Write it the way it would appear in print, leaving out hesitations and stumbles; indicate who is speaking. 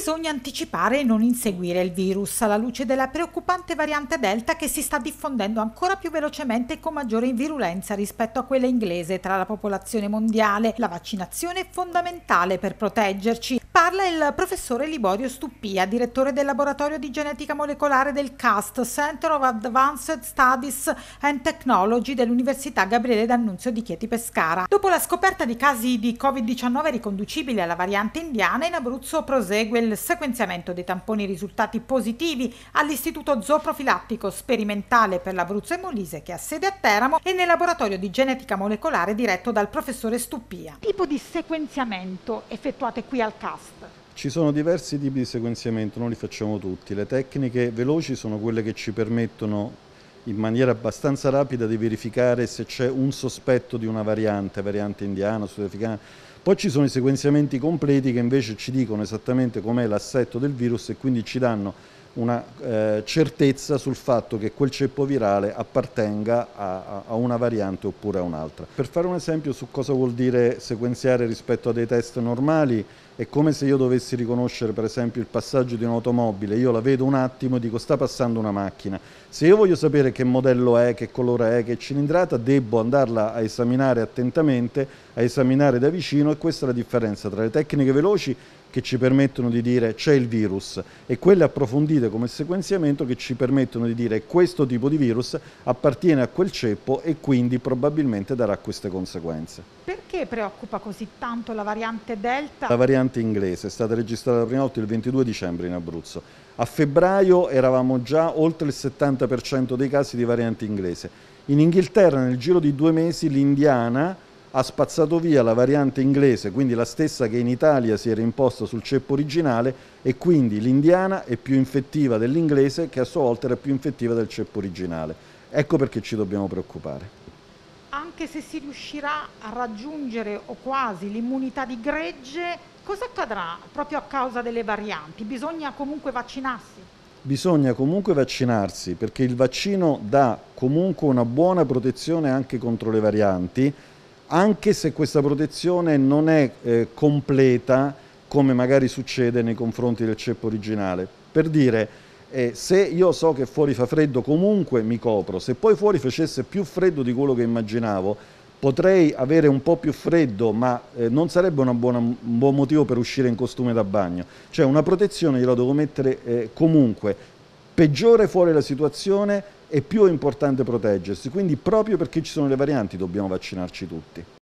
Speaker 1: Bisogna anticipare e non inseguire il virus alla luce della preoccupante variante Delta che si sta diffondendo ancora più velocemente e con maggiore virulenza rispetto a quella inglese tra la popolazione mondiale. La vaccinazione è fondamentale per proteggerci. Parla il professore Liborio Stuppia, direttore del laboratorio di genetica molecolare del CAST, Center of Advanced Studies and Technology dell'Università Gabriele D'Annunzio di Chieti Pescara. Dopo la scoperta di casi di Covid-19 riconducibili alla variante indiana, in Abruzzo prosegue il sequenziamento dei tamponi risultati positivi all'Istituto Zooprofilattico Sperimentale per l'Abruzzo e Molise, che ha sede a Teramo, e nel laboratorio di genetica molecolare diretto dal professore Stuppia. Tipo di sequenziamento effettuate qui al CAST?
Speaker 2: Ci sono diversi tipi di sequenziamento, non li facciamo tutti. Le tecniche veloci sono quelle che ci permettono in maniera abbastanza rapida di verificare se c'è un sospetto di una variante indiana, sudafricana. Poi ci sono i sequenziamenti completi che invece ci dicono esattamente com'è l'assetto del virus e quindi ci danno una certezza sul fatto che quel ceppo virale appartenga a una variante oppure a un'altra. Per fare un esempio su cosa vuol dire sequenziare rispetto a dei test normali, è come se io dovessi riconoscere per esempio il passaggio di un'automobile, io la vedo un attimo e dico sta passando una macchina. Se io voglio sapere che modello è, che colore è, che cilindrata, devo andarla a esaminare attentamente, a esaminare da vicino, e questa è la differenza tra le tecniche veloci che ci permettono di dire c'è il virus e quelle approfondite come il sequenziamento che ci permettono di dire questo tipo di virus appartiene a quel ceppo e quindi probabilmente darà queste conseguenze.
Speaker 1: Perché preoccupa così tanto la variante Delta?
Speaker 2: La variante inglese è stata registrata la prima volta il 22 dicembre in Abruzzo. A febbraio eravamo già oltre il 70% dei casi di variante inglese. In Inghilterra nel giro di 2 mesi l'indiana ha spazzato via la variante inglese, quindi la stessa che in Italia si era imposta sul ceppo originale, e quindi l'indiana è più infettiva dell'inglese, che a sua volta era più infettiva del ceppo originale. Ecco perché ci dobbiamo preoccupare.
Speaker 1: Anche se si riuscirà a raggiungere o quasi l'immunità di gregge, cosa accadrà proprio a causa delle varianti? Bisogna comunque vaccinarsi?
Speaker 2: Bisogna comunque vaccinarsi perché il vaccino dà comunque una buona protezione anche contro le varianti, anche se questa protezione non è completa come magari succede nei confronti del ceppo originale. Per dire, se io so che fuori fa freddo comunque mi copro, se poi fuori facesse più freddo di quello che immaginavo, potrei avere un po' più freddo, ma non sarebbe un buon motivo per uscire in costume da bagno. Cioè una protezione gliela devo mettere comunque. Peggiore fuori la situazione e più è importante proteggersi, quindi proprio perché ci sono le varianti dobbiamo vaccinarci tutti.